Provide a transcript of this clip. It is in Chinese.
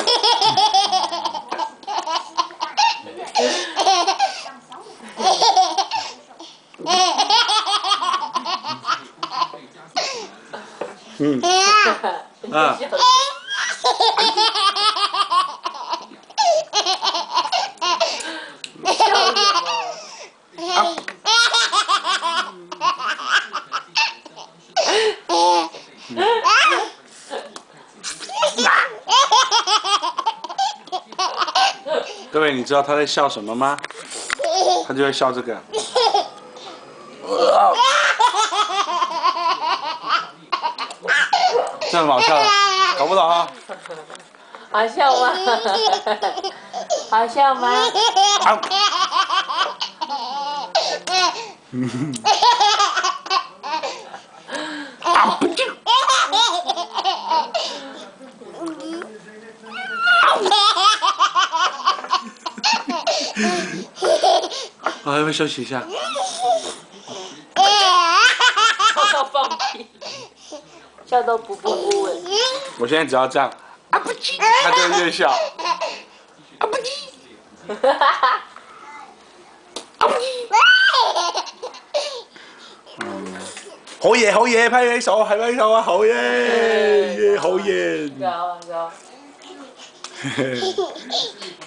嗯。啊。各位，你知道他在笑什么吗？他就会笑这个。这很好笑的，搞不懂啊？ 好笑吗？好笑吗？ 我要不要休息一下？ 笑到放屁，笑到不稳。 我现在只要这样，啊不叽，他就会越笑，啊不叽，啊不叽。好嘢好嘢，拍起手，係咪手啊？好嘢，好嘢。 有。